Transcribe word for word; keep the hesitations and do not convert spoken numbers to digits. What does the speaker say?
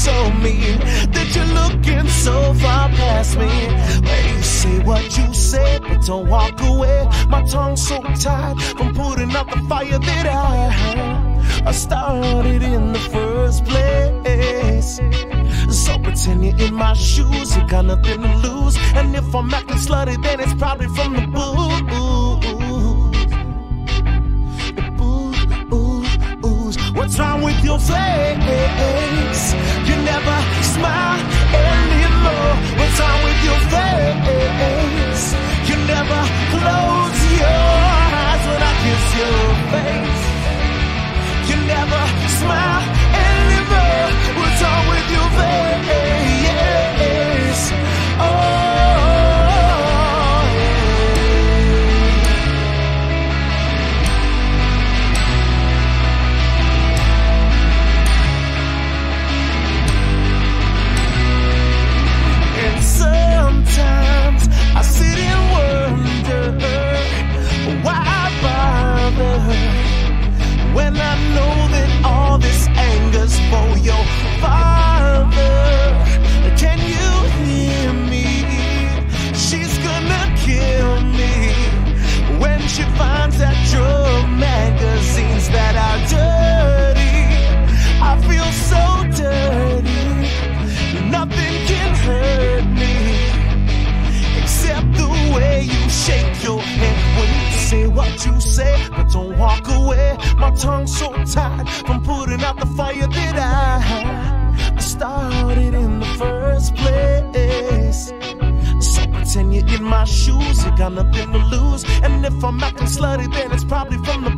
so mean that you're looking so far past me. Well, you say what you say, but don't walk away. My tongue's so tied from putting out the fire that I I started in the first place. So pretend you're in my shoes, you got nothing to lose. And if I'm acting slutty, then it's probably from the booze. The booze. What's wrong with your face? You never smile anymore. What's wrong with your face? You never close your eyes when I kiss your face. You never smile anymore. What's wrong with your face? Oh, yeah. And sometimes I sit and wonder why I bother, when I know that all this anger's for your father. Can you hear me? She's gonna kill me when she finds that drug magazines that are dirty. I feel so dirty, nothing can hurt me except the way you shake your head when you say what you say, but don't walk away. My tongue's so tied from putting out the fire that I, I started in the first place. So pretend you're in my shoes, you got nothing to lose. And if I'm acting slutty, then it's probably from the